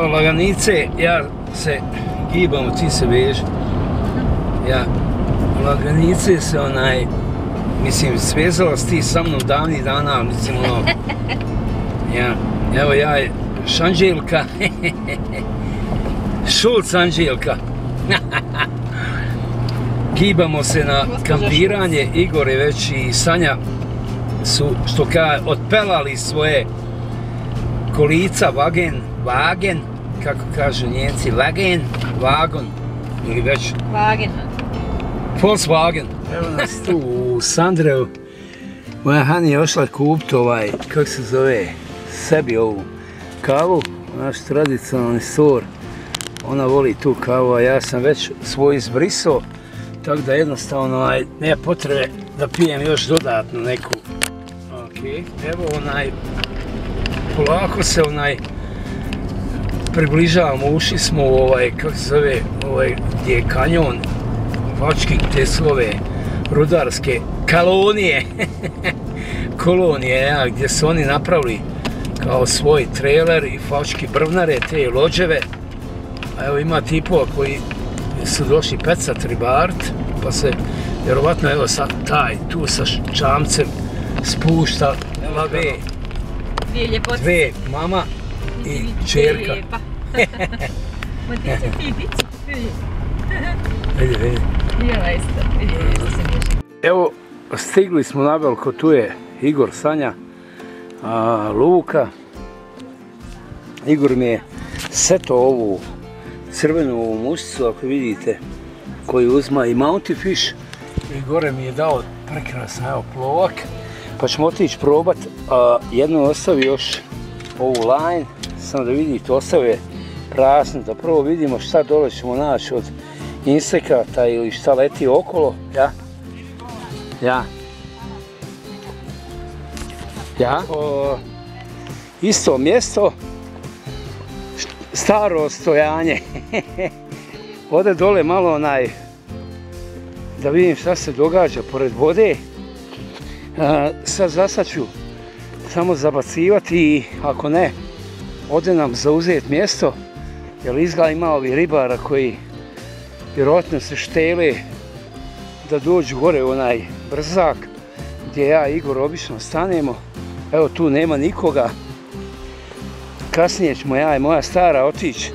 Evo laganice, ja se gibam, ti se veži. Ja, laganice se mislim, svezala si ti sa mnom davnih dana, mislim ja, evo ja je Šanđelka, Šulc Anđelka. Gibamo se na kampiranje, Igor je već i Sanja su, što kaže, otpelali svoje kolica, vagen, kako kažu Njemci, vagon, ili već... Vagen. Volkswagen. Evo nas tu u Sandreju. Moja Hani je ošla kupiti kako se zove, sebi ovu kavu, naš tradicionalni sor. Ona voli tu kavu, a ja sam već svoj izbrisao, tako da jednostavno nema potrebe da pijem još dodatno neku. Evo polako se približavamo, ušli smo u kako se zove, gdje je kanjon, Fački, Teslove, rudarske kolonije, gdje su oni napravili kao svoj trailer i Fački brvnare, te lođeve. A evo ima tipova koji su došli pecat ribart, pa se vjerovatno evo sad taj tu sa čamcem spušta dve, mama i čerka. Vidi. Evo, stigli smo na veliko, tu je Igor, Sanja, Luka. Igor mi je seto ovu crvenu mušicu, ako vidite, koju uzma i Mounty Fish. I gore mi je dao prekrasan, evo, plovak. Pa ćemo otići probat, jedno ostavi još ovu line, samo da vidite, ostavio prazno, da prvo vidimo šta dole ćemo naći od insekata ili šta leti okolo, isto mjesto, staro stojanje. Ode dole malo da vidim šta se događa pored vode. Sad ću samo zabacivati i ako ne, ode nam zauzeti mjesto, jer izgleda ima ovi ribara koji vjerojatno se štele da dođu gore u onaj brzak gdje ja i Igor obično stanemo. Evo tu nema nikoga. Kasnije ćemo ja i moja stara otići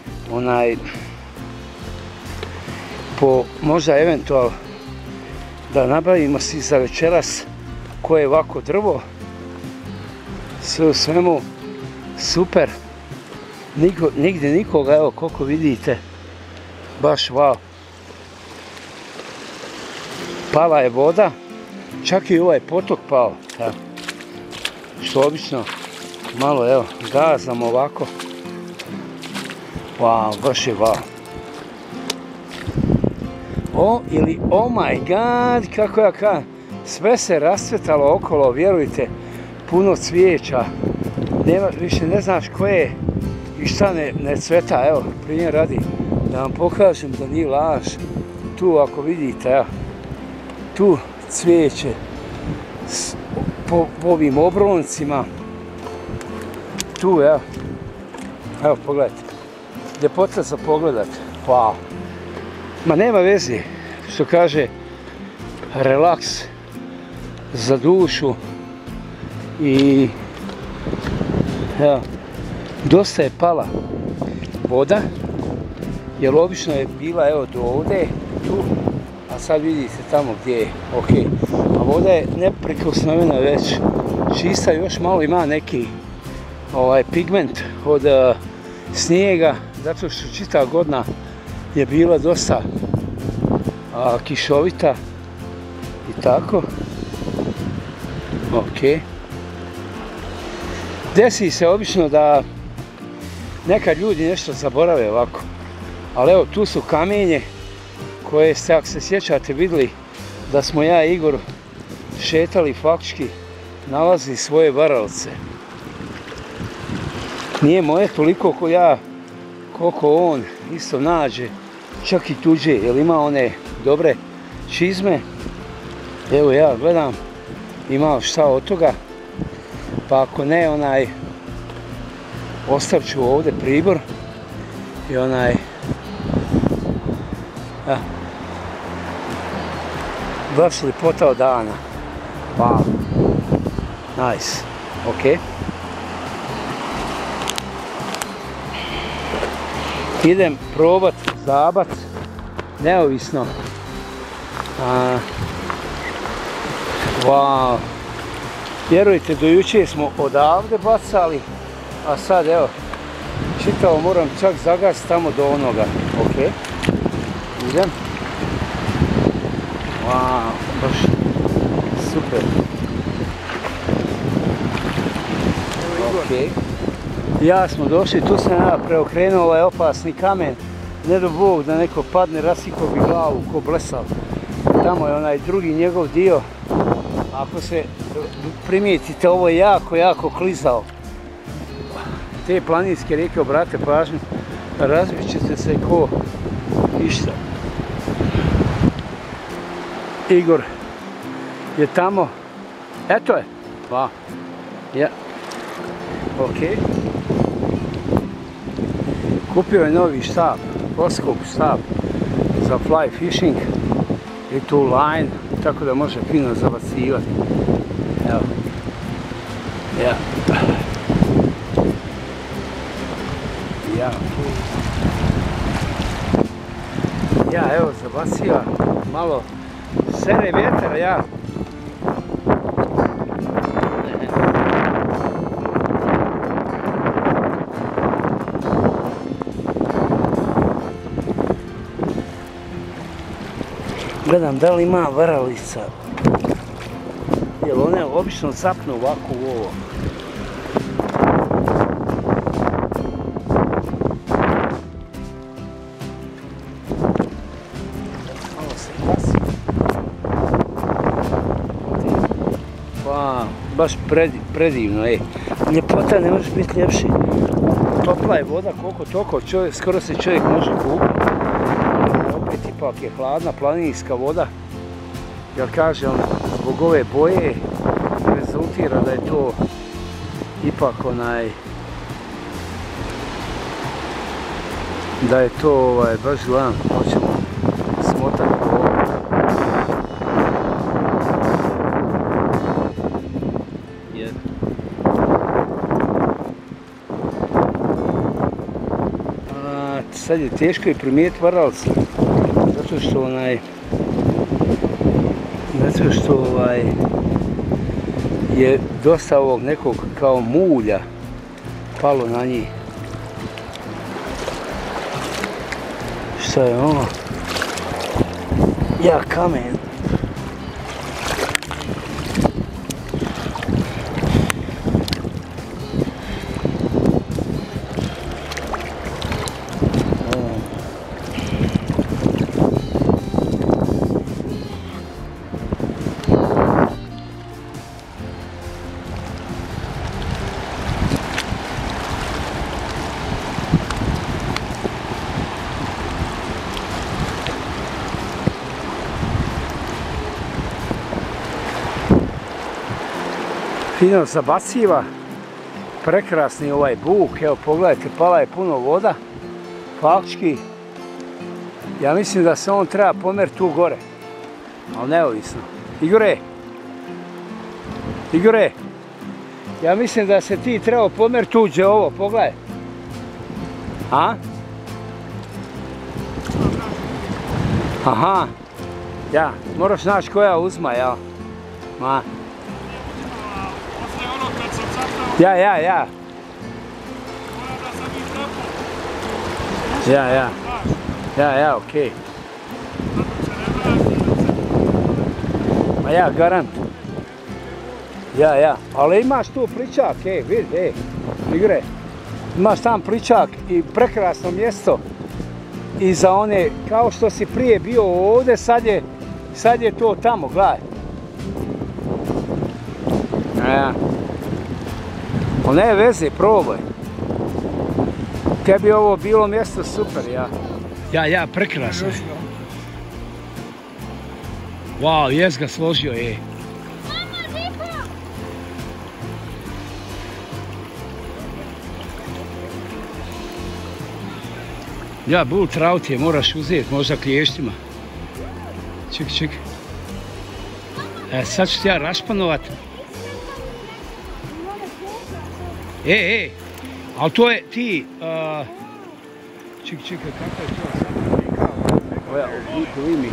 po možda eventualno da nabavimo si za večeras koje je ovako drvo. Sve u svemu super. Nigdje nikoga, evo koliko vidite. Baš wow. Pala je voda. Čak i ovaj potok pao. Što obično malo evo gazam ovako. Wow, baš je wow. Oh my god, kako ja kažem. Sve se rascvetalo okolo, vjerujte. Puno cvijeća. Više ne znaš koje i šta ne cveta. Evo, primjer radi. Da vam pokažem da nije laž. Tu ako vidite, evo. Tu cvijeće po ovim obroncima. Tu, evo. Evo, pogledajte. Ljepota za pogledat. Wow. Ma nema veze. Što kaže, relaks za dušu. I evo, dosta je pala voda. Jer obično je bila evo do ovdje, tu, a sad vidite tamo gdje je, ok. A voda je neprikosnovena već čista, još malo ima neki pigment od snijega, zato što čitava godina je bila dosta kišovita i tako. Ok. Desi se obično da nekad ljudi nešto zaborave ovako. Ali evo, tu su kamenje koje ste, ako se sjećate, vidjeli da smo ja i Igor šetali faktički, nalazili svoje varalce. Nije moje toliko koliko on isto nađe, čak i tuđe, jer ima one dobre čizme. Evo ja gledam, ima šta od toga, pa ako ne Ostavit ću ovdje pribor i onaj baš ljepota od dana. Wow. Nice. Ok. Idem probat zabac neovisno. Wow. Vjerujte, do jučer smo odavde bacali, a sad evo, čitavo moram čak zagasiti tamo do onoga. Ok. Idem. Wow, baš super. Ok. Ja smo došli, tu sam ja preokrenuo ovaj opasni kamen. Ne do Bog da neko padne, rasikao bi glavu ko blesav. Tamo je onaj drugi njegov dio. Ako se primijetite, ovo je jako klizao. Te planinske rijeke, obratite pažnju, razbit ćete se ko išta. Igor je tamo. Eto je. Wow. Ja. Ok. Kupio je novi štap, Boskop štap za fly fishing i tu line, tako da može fino zabacivati. Evo. Ja. Ja. Ja, evo, zabaciva malo sere vjetar, ja. Gledam da li ima varalica, jer one obično capnu ovako u ovo. Malo se pasi. Wow, baš predivno, ej. Ljepota ne može biti ljepši. Topla je voda, koliko toliko, skoro se čovjek može kupiti. Opet ipak je hladna planinska voda, jer kažem, zbog ove boje rezultira da je to ipak da je to baš gledam, hoćemo smotati ovo. Sad je teško i primijetiti varalca, zato što je dosta ovog nekog kao mulja palo na njih. Šta je ovo? Ja, kamen. Fino zabaciva, prekrasni ovaj buk, evo pogledajte, pala je puno voda, faktički, ja mislim da se on treba pomjeriti tu gore, ali neovisno. Igore, ja mislim da se ti trebao pomjeriti tuđe ovo, pogledaj. A? Aha, ja, moraš naći koja uzma, jel? Ma. Ja. Ja, okej. Ma ja, garant. Ja, ali imaš tu pličak, vidi, Igre. Imaš tam pličak i prekrasno mjesto. I za one, kao što si prije bio ovdje, sad je to tamo, gledaj. Ja. Ali ne veze, probaj. Tebi ovo bilo mjesto super, ja. Ja, prekrasno. Wow, jes ga složio, Ja, bull trout je, moraš uzeti, možda kliještima. Ček. Sad ću ti ja rašpanovat. Ali to je ti... Čekaj, kako je to sad? Well, believe me.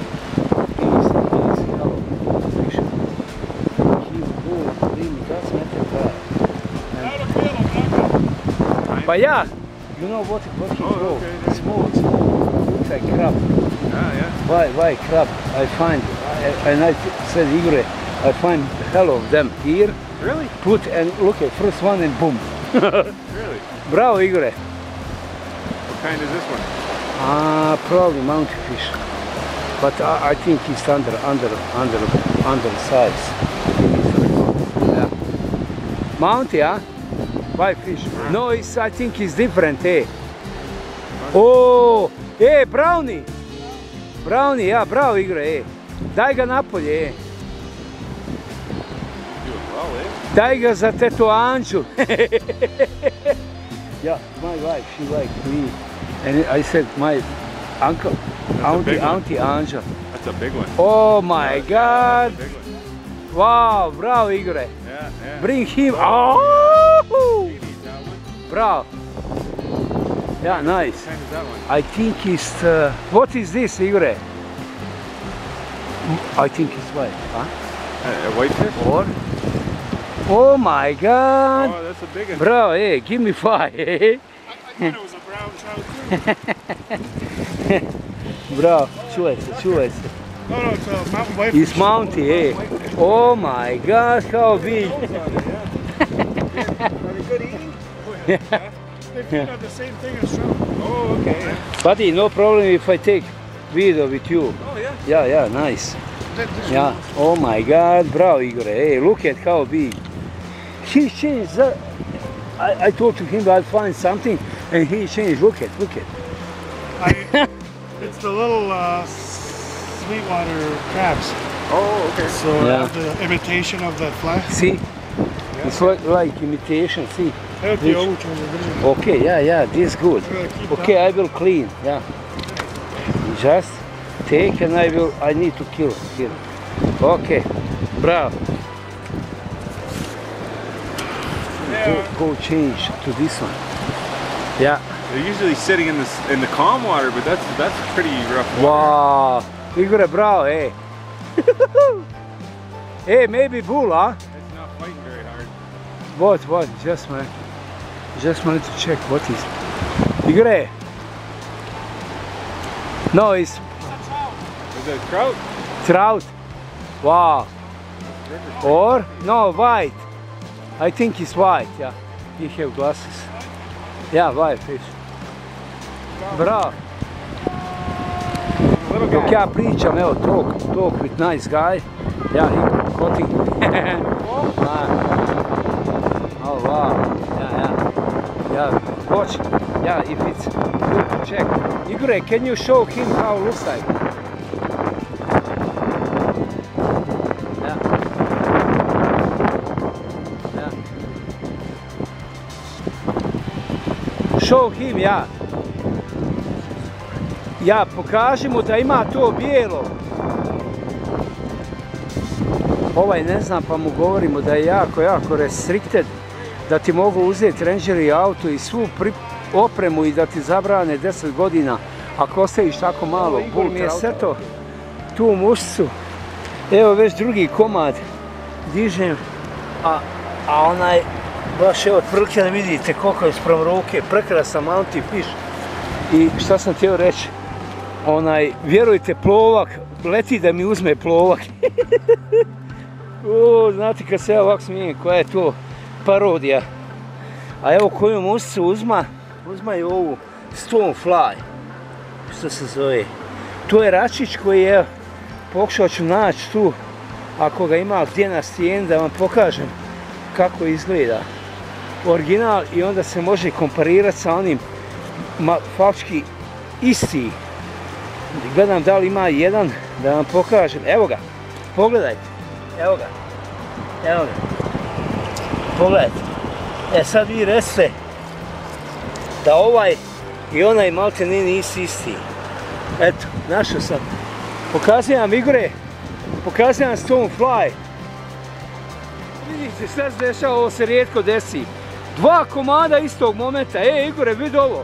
But yeah, you know what he throw? Small, looks like crab. Why crab? I find, and I said Igor, I find hell of them here. Really? Put and look at first one and boom. Really? Bravo, Igor. What kind is this one? Probably mountain fish. But I think it's under size. Yeah. Mountain, huh? White fish. No, I think it's different, eh? Oh, brownie. Brownie, ja, bravo Igor, Daj ga napolje, Daj ga za tetu Anđu. Yeah, my wife, she like me. And I said, my uncle, auntie Anđa. That's a big one. Oh my God. Wow, bravo Igor. Yeah. Bring him. Oh! Bravo. Yeah, nice. What kind is that one? I think it's, what is this, Igor? I think it's white, huh? A whitefish? Or? Oh my God! Oh, that's a big one. Bro, give me 5, I thought it was a brown trout too. Bro, čuvaj se. No, it's a mountain whitefish. It's mountain, Oh my God, how big! Are they good eating? They feed on the same thing as trout. Oh, okay. Buddy, no problem if I take video with you. Oh, yeah? Yeah, nice. Yeah, oh my God, bravo Igor, look at how big. He changed that. I told to him I'll find something and he changed, look at. It's the little sweetwater crabs. Oh, okay. So the imitation of that fly. See? It's like imitation, see? Okay, yeah, this is good. Okay, I will clean, yeah. Just take and I need to kill. Okay, bravo. Go change to this one. Yeah. They're usually sitting in the calm water, but that's pretty rough water. Wow, Igor, bravo, maybe bull, huh? It's not fighting very hard. What? Just wanted to check what is. Igor. No, it's. Is it a trout? Trout. Wow. Or no, white. I think it's white. Yeah. You have glasses. Yeah, white fish. Bravo. Dok ja pričam, evo, talk with nice guy. Yeah, he cutting. Oh wow. Yeah. Watch. Yeah, if it's good, check. Igor, can you show him how it looks like? Yeah. Show him, ja. Ja, pokaži mu da ima to bijelo. Ovaj ne znam, pa mu govorimo da je jako restricted. Da ti mogu uzeti Ranger i auto i svu opremu i da ti zabrane 10 godina ako ostaviš tako malo. Bul mi je seto tu mušcu. Evo već drugi komad dižem. A onaj, baš evo otprilike da vidite koliko je sprem ruke. Prekrasan mountain fish. I šta sam htio reći? Vjerujte, plovak, leti da mi uzme plovak. Znate kad se ja ovako smijem, koja je to parodija. A evo koju mušcu uzma i ovu stonefly, što se zove. To je račić koji je, pokušao ću naći tu, ako ga ima gdje na stijeni, da vam pokažem kako izgleda. Original i onda se može komparirati sa onim faktički isti. Gledam da li ima jedan, da vam pokažem. Evo ga, pogledajte. Evo ga. Pogledajte. Sad vi recite da i onaj malte ne nisi isti. Eto, našao sam. Pokazujem Igore, pokazujem Stonefly. Vidite šta se dešava, ovo se rijetko desi. 2 komada istog momenta, Igore, vidi ovo.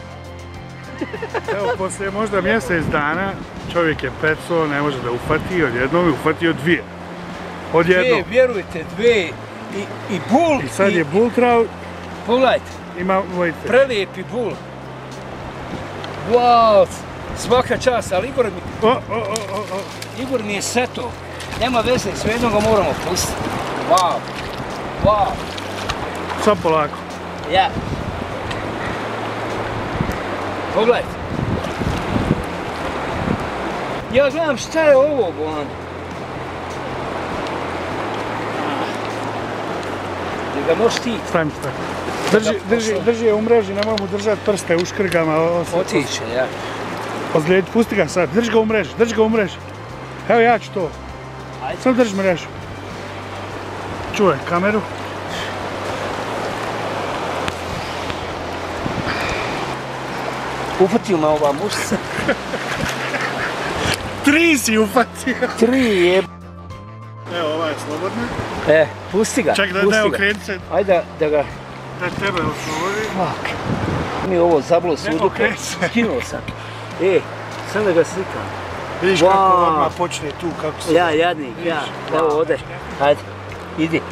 Evo, poslije možda mjesec dana čovjek je pecao, ne može da ufati, odjednom je ufatio 2. Odjednom. 2, vjerujte, 2 i bul. I sad je bul trao. Pogledajte. Ima dvojice. Prelijepi bul. Wow, svaka čast, ali Igor mi je seto. Nema veze, svejedno ga moramo pustiti. Wow, wow. Sad polako. Ja. Pogledajte. Ja gledam šta je ovo, Bolan. Gdje ga možeš ti? Stavim se tako. Drži je u mreži, ne moramo držati prste u škrgama. Otiće, ja. Ozlijedi, pusti ga sad, drži ga u mreži, Evo ja ću to. Samo drži mrežu. Čuvaj kameru. Ufatio me ova mušica. 3 si ufatio. 3 je. Evo, ova je slobodna. Pusti ga. Ček da okreni se. Ajde da ga... Da tebe oslobodi. Fuck. Mi ovo zablo suduke. Skinuo sam. Sam da ga slikam. Vidiš kako odmah počne tu, kako se... Ja, jadnik, ja. Evo ode. Ajde. Idi.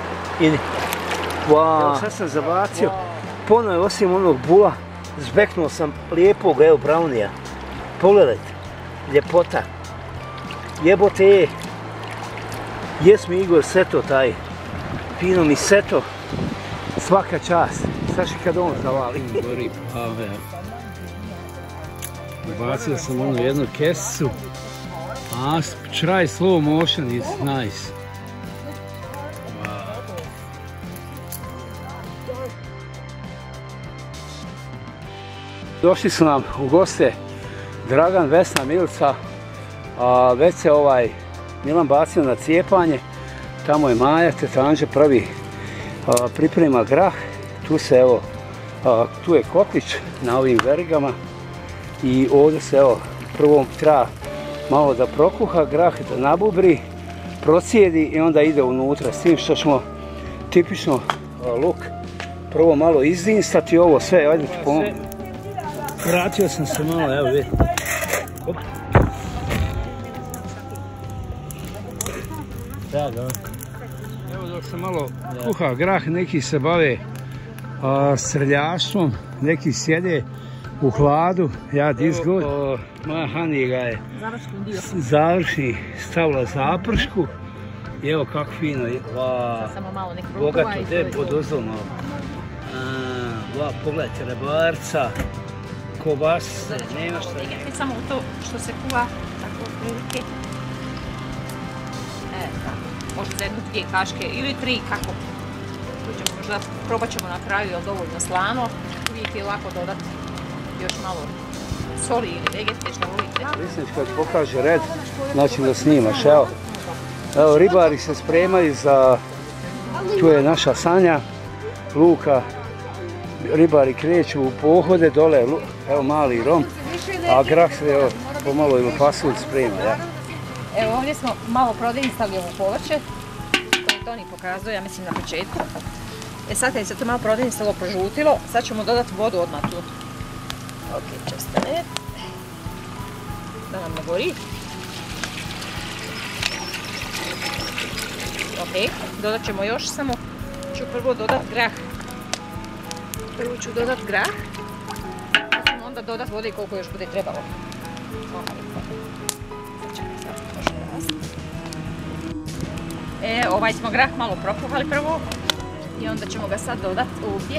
Evo sad sam zabacio. Ponovo osim onog bula. Zbeknuo sam lijepog, evo, brownija. Pogledajte. Ljepota. Jebote. Jes mi Igor seto taj. Fino mi seto. Svaka čast. Znaš i kad on zavali. Gori pave. Ubacio sam onu jednu kesicu. Try slow motion is nice. Došli su nam u goste Dragan, Vesna, Milica. Već se Milan bacio na cijepanje. Tamo je Maja, teta Anđa pravi, priprema grah. Tu se evo, tu je kotlić na ovim verigama. I ovdje se evo, prvo treba malo da prokuha grah, da nabubri, procijedi i onda ide unutra. S tim što ćemo tipično luk prvo malo izdinstati ovo sve. Ajde ti pomoći. Vratio sam se malo, evo vidi. Evo dok se malo kuha grah, neki se bave srljaštvom, neki sjede u hladu. Ja this good. Moja Hani ga je završni stavila zapršku. I evo kako fino je. Bogato, gdje podozlo malo. Pogledajte, rebarca. Kobasice, nema što je. Ne samo to što se kuva, tako prilike. Tako, možda za 1-2 kaške ili 3, kako. Možda probat ćemo na kraju, je li dovoljno slano. Uvijek je lako dodati još malo soli ili vegete, što volite. Mislim kad pokaže red, znači da snimaš, evo. Evo, ribari se spremaju za, tu je naša Sanja, Luka. Ribari kreću u pohode, dole, evo mali rom, a grah se evo pomalo ili pasulj sprema, ja. Evo ovdje smo malo prodeinstali ovo povrće, koje Toni pokazuje, ja mislim na početku. Sad kad se to malo prodeinstalo, prožutilo, sad ćemo dodati vodu odmah tu. Ok, čestane. Da nam ne gori. Ok, dodat ćemo još, samo ću prvo dodati grah. Prvo ću dodat grah, pa ćemo onda dodat vode koliko još bude trebalo. Ovaj smo grah malo prokuhali prvo i onda ćemo ga sad dodat ovdje.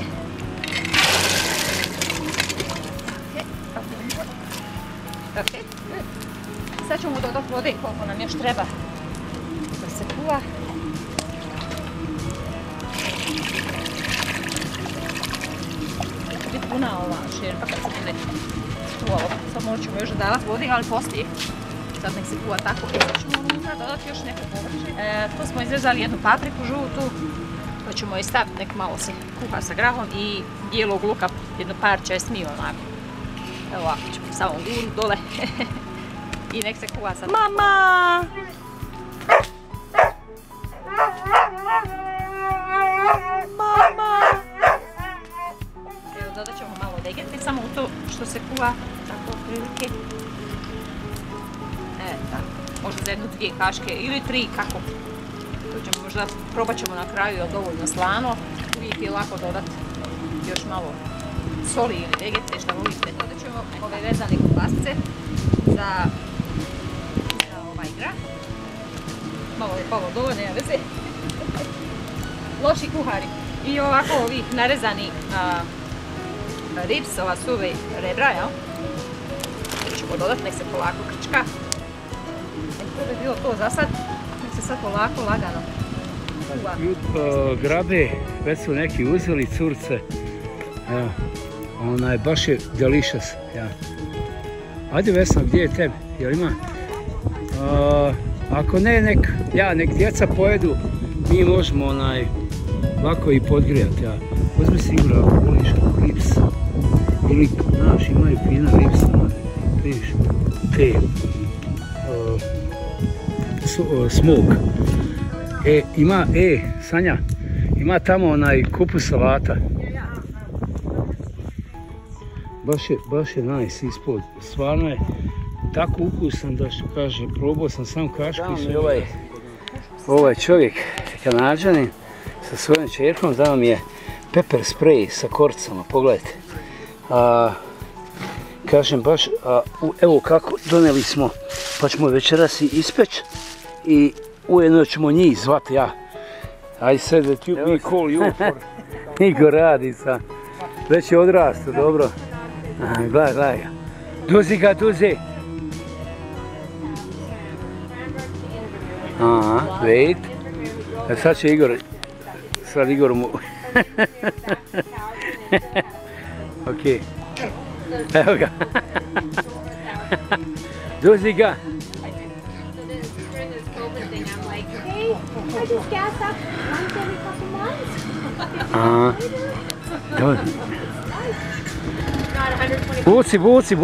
Sad ćemo dodat vode koliko nam još treba da se kuva. Puna ova šerpa kad se bude kuvalo. Sad moćemo još dodavati vode, ali poslije. Sad nek se kuva tako. I sad ćemo unutra dodati još neko povrće. Tu smo izrezali jednu papriku žutu. To ćemo je staviti, nek malo se kuha sa grahom i bijelog luka, jedno par česmi onako. Evo ovako ćemo samo guru dole. I nek se kuva sad. Mama! Mama! Evo dodat ćemo malo vegete samo u to što se kuva. Tako prilike. Tako. Možda za 1-2 kaške ili 3, kako. To ćemo možda, probat ćemo na kraju, je dovoljno slano. Uvijek je lako dodati još malo soli ili vegete, što volite. Dodat ćemo ove vezane kobasice za ovaj grah. Malo je palo dole, nema veze. Loši kuhari. I ovako ovih narezani ribs, ova suve rebra, jel? To ćemo dodati, nek se polako krčka. To bi bilo to za sad, nek se sad polako, lagano kuva. Grabe, već su neki uzeli curce. Evo, onaj, baš je delicious. Ja. Ajde Vesna, gdje je tebi? Jel ima? Ako ne, nek djeca pojedu, mi možemo lako i podgrijati. Ja. Uzmi si Igor, ako voliš rips. Ili, znaš, imaju fina rips, vidiš, te smoke. Sanja, ima tamo onaj kupus salata. Baš je nice ispod. Stvarno je tako ukusan da što kaže, probao sam sam kašku i sve. Ovaj čovjek, Kanađanin, sa svojom čerkom dao mi je pepper spray sa koricama, pogledajte. Kažem baš, evo kako doneli smo, pa ćemo večeras i ispeć i ujedno ćemo njih zvati, ja. I said that we call you for... Niko radi sa... Već je odrasto, dobro. Gledaj ga. Duzi ga, duzi. Aha, wait. Sad će Igor... Sad Igor mu... Okej. Evo ga. Duzi ga. I just gas up once every couple months. Buci.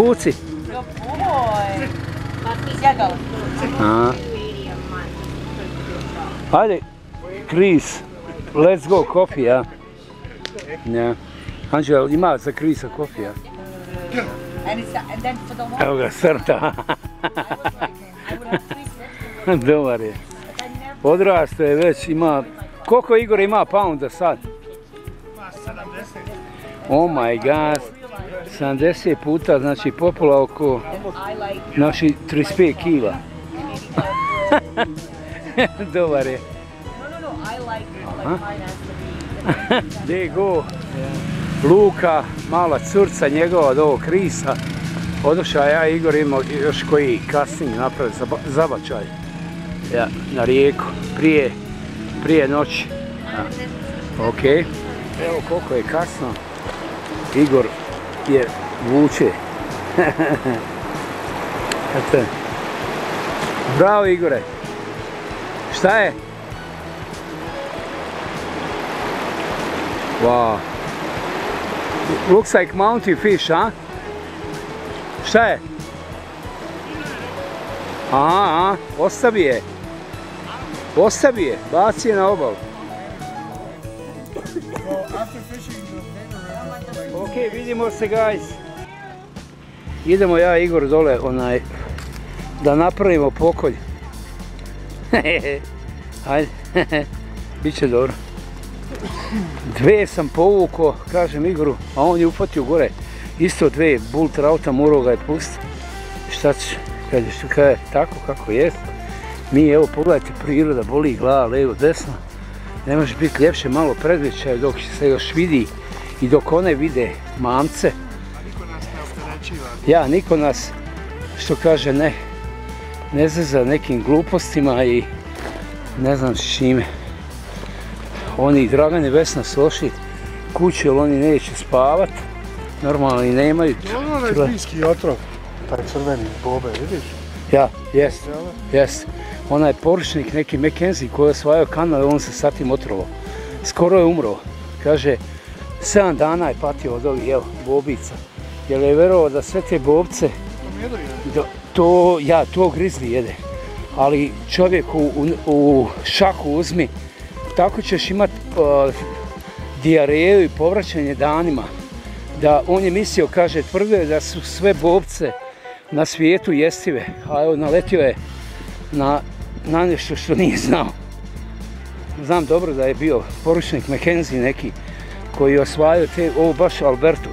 Ajde, Chris, let's go coffee, ja? Ja. Anđela, ima za Chrisa coffee, ja? Evo ga, srta. Dobar je. Odrasto je već, ima... Koliko Igor ima pounda sad? 70. Oh my god. 70 puta, znači popula oko... Naši 35 kila. Dobar je. There you go. Luka, mala curca njegova od ovog Krisa. Odošao ja i Igor imao još koji casting napraviti zabačaj. Ja, na rijeku, prije noći. Ok, evo koliko je kasno. Igor je vuče. Bravo Igore. Šta je? Wow. Looks like mountain fish, a? Šta je? Aha, ostavi je. Baci je na obalu. Ok, vidimo se guys. Idemo ja i Igor dole da napravimo pokolj. Ajde, bit će dobro. 2 sam povukao, kažem Igoru, a on je upatio gore. Isto 2 bull trauta, morao ga je pustiti. Šta će, kaže, tako kako je. Mi, evo, pogledajte, priroda, boli glava, levo, desno. Ne može biti ljepše, malo predvečaj dok se još vidi i dok one vide mamce. Niko nas ne opterećiva. Ja, niko nas, što kaže, ne zeza nekim glupostima i ne znam s čime. Oni, Dragan i Vesna, su ošli kući, jer oni neće spavat. Normalno i nemaju. Ono je plinski otrov, taj crveni bobe, vidiš? Ja, jest. Onaj poručnik, neki McKenzie koji je osvajao kanal, on se sa tim otrovao. Skoro je umro. Kaže, 7 dana je patio od ovih, evo, bobica. jer je verovao da sve te bobce, to grizli jede. Ali čovjek u šaku uzmi, tako ćeš imati dijareju i povraćanje danima. Da on je mislio, kaže, tvrdio je da su sve bobce na svijetu jestive, a evo naletio je na nešto što nije znao. Znam dobro da je bio poručnik Mackenzie neki koji je osvajao ovo baš Albertu.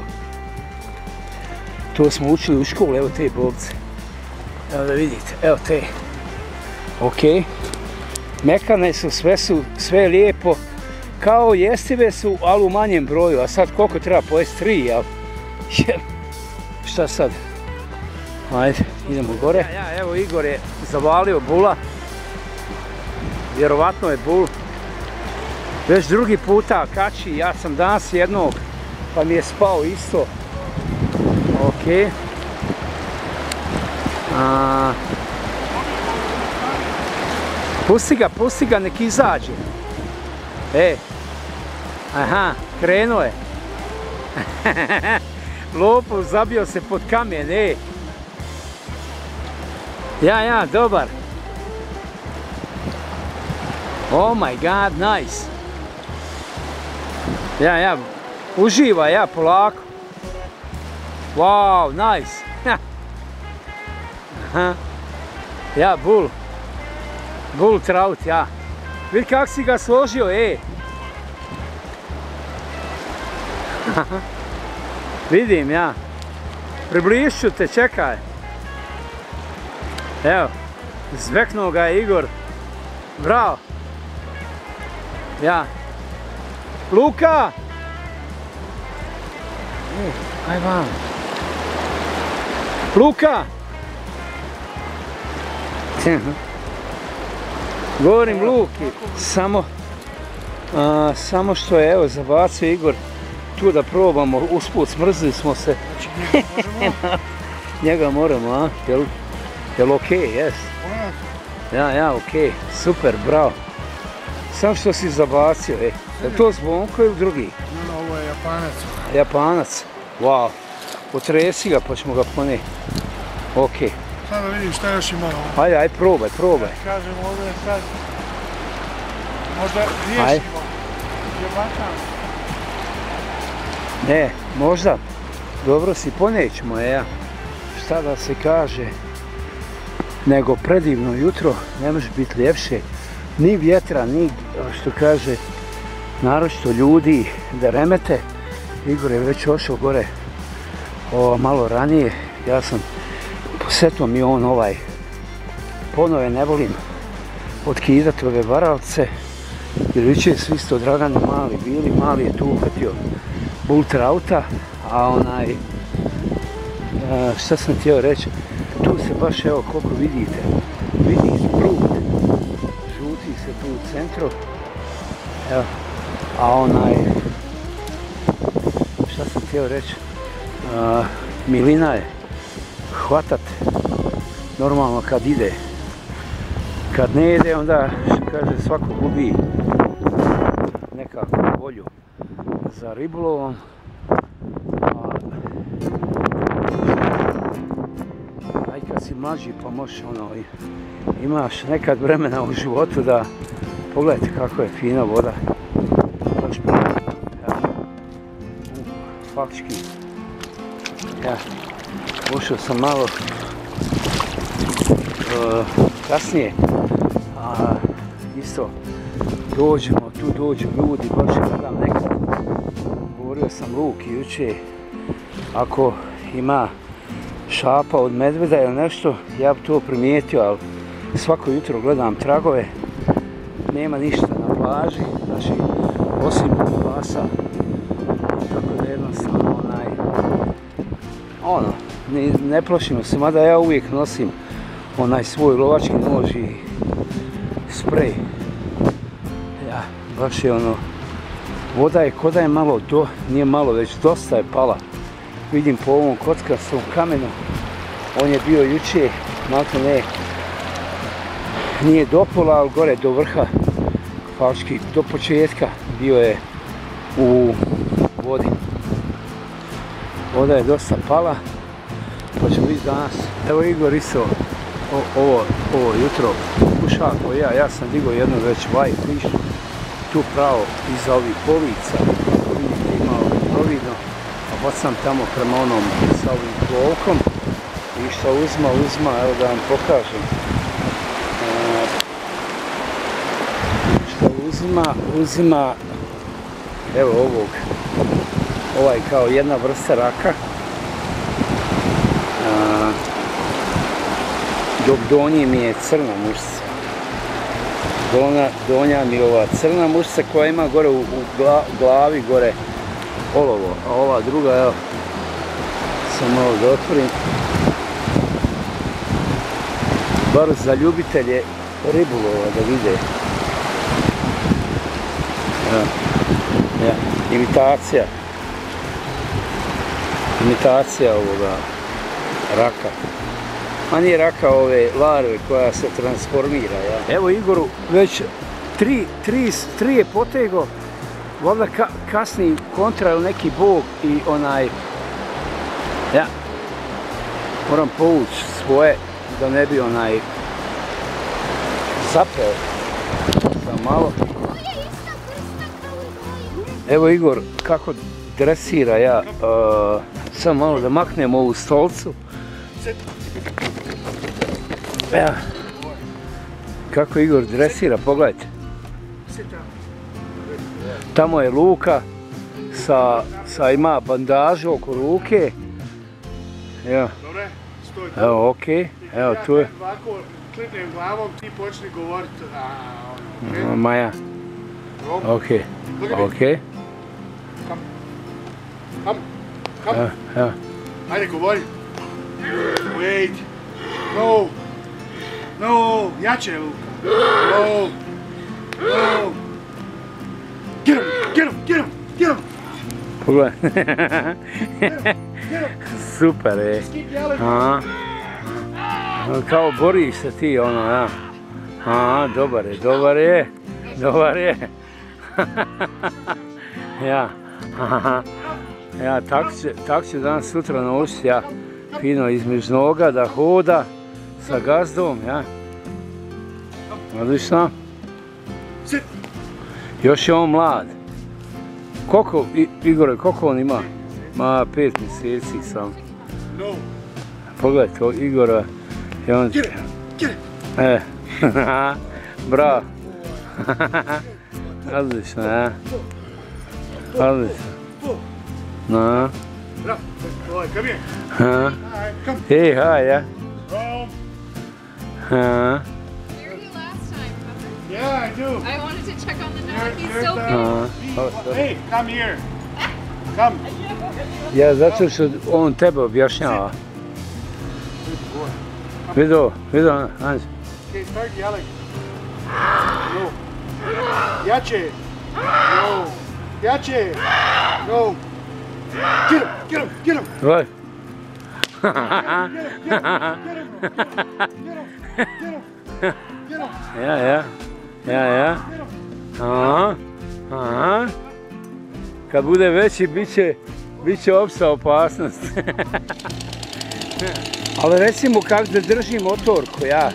To smo učili u školu, evo te bobce. Evo da vidite, evo te. Ok. Mekane su, sve lijepo. Kao jestive su, ali u manjem broju. A sad koliko treba pojesti? 3, jel? Šta sad? Ajde, idemo gore. Evo Igor je zavalio bula. Vjerovatno je bul. Već drugi puta kači, ja sam danas jednog, pa mi je spao isto. Ok. Pusti ga, nek izađe. Aha, krenuo je. Lopov zabio se pod kamen, Ja, dobar. Oh my god, nice. Ja, uživa, polako. Wow, nice. Ja, bull trout, ja. Vidi kako si ga složio, Vidim, ja. Približit te, čekaj. Evo, zveknuo ga je Igor. Bravo. Ja. Luka! Aj vam. Luka! Govorim Luki, samo što je, evo, zabacio Igor tu da probamo, usput smrzli smo se. Njega moramo, a? Jel okej, jes? Ja, okej, super, bravo. Sam što si zabacio, Je to Zvonko ili drugi? Ovo je Japanac. Japanac, wow. Potresi ga pa ćemo ga poneti. Okej. Sad da vidim šta još ima ovo. Ajde, probaj. Kažem, ovdje je sad. Možda riješimo. Japančan. Ne, možda. Dobro si, ponećemo, ja. Šta da se kaže, nego predivno jutro, ne može biti ljepše. Ni vjetra, ni, što kaže, naročito ljudi da remete. Igor je već ošao gore malo ranije. Ja sam posjetio mi on ponove ne volim otkidati ove varalce. Jer jučer su isto Dragani mali bili, mali je tu uhvatio bull trouta, a šta sam htio reći, tu se baš, evo koliko vidite, vidi brud, žuti se tu u centru, evo, a šta sam htio reći, milina je hvatat normalno kad ide, kad ne ide onda, što kaže, svako gubi nekakvu volju za ribolovom. Aj kad si mlađi pa možeš imaš nekad vremena u životu da pogledajte kako je fina voda. Baš faktički. Ja ušao sam malo kasnije, a isto tu dođu ljudi, baš gledam nekad. Govorio sam Luki jučer, ako ima šapa od medveda ili nešto, ja bi to primijetio, ali svako jutro gledam tragove, nema ništa na plaži, znači osim pasa, tako da jednostavno ne plašimo se, mada ja uvijek nosim svoj lovački nož i sprej. Ja, baš je voda je koda je malo, nije malo, već dosta je pala. Vidim po ovom kockastom kamenu, on je bio jučer, malko ne, nije do pola, ali gore do vrha, faktički do početka bio je u vodi. voda je dosta pala, pa ćemo vidjeti danas. Evo Igor isto ovo jutro kuša ko ja sam digao jednu već white fish, tu pravo iza ovih polica, vidite ima providno, a bacam tamo prema onom sa ovim klovkom i što uzma, evo da vam pokažem. Što uzima, evo ovaj kao jedna vrsta raka, dok donji mi je crna mušca. Donja mi je ova crna mušca koja ima gore u glavi, gore olovo, a ova druga, evo, sam malo da otvorim. Bar za ljubitelje ribolova da vide. Imitacija ovoga raka. A nije raka, ove larve koja se transformira. Ja. Evo Igoru već tri je potego, valjda kasni kontra ili neki bog i onaj, ja, moram povući svoje da ne bi onaj zapeo sam malo. Evo Igor kako dresira, ja sam malo da maknem ovu stolcu. Ja. Kako Igor dresira, pogledajte. Tamo je Luka sa ima bandažu oko ruke. Evo. Evo, okej. Evo, tu je. Ovako klipnem glavom, ti počni govorit. Maja. Okej. Okej. Come. Evo. Ajde, govori. Wait. No. Jače, Luka. No. Get him. Pogledaj. Super je. Kao boriš se ti, ono, ja. Dobar je. Ja. Ja, tako će danas sutra naučiti, ja. Fino između noga da hoda sa gazdom, ja. Odlično. Još je on mlad. Koliko, Igore, koliko on ima? Ma, 5 mjeseci sam. Pogledajte, Igora. Get it. Bravo. Odlično, ja. Odlično. No. Bravo. Come here. Huh? Come. Hey, hi, yeah. Rome. Huh? Here you last time, remember? Yeah, I do. I wanted to check on the dog. He's You're so the- big. Hey, come here. Come. Ja, zato što on tebe objašnjava. Vidio, Anđe. Okay, start yelling. No. Jače. No. Jače. No. Get him. Right. Ja. Aha. Kad bude veći, bit će opća opasnost. Ali recimo kako da drži motorku, ja.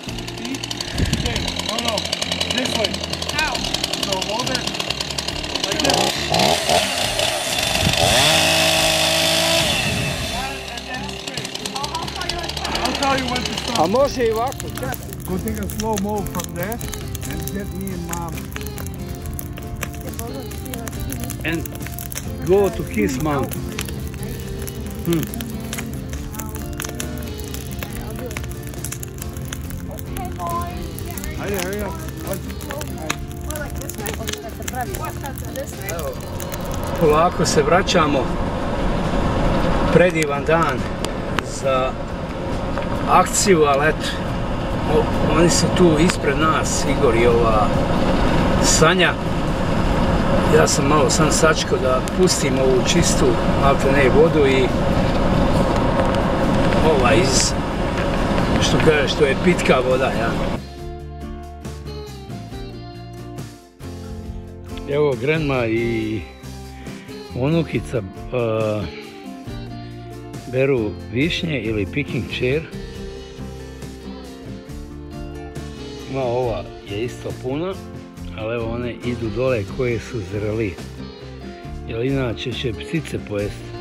No. This way. Ow. So hold it like this. I'll tell you when to stop. A može i ovako, čak. Go take a slow mo from there and get me and mom. And go to kiss mom. Ajde, hurry up. Polako se vraćamo. Predivan dan za akciju, ali eto, oni su tu ispred nas, Igor i ova Sanja. Ja sam malo sam sačekao da pustim ovu čistu maltene vodu i ova iz, što kaže, što je pitka voda, ja. Evo grandma i unukica beru višnje ili picking chair. Ima ova je isto puna, ali evo one idu dole koje su zreli. Jer inače će ptice pojesti.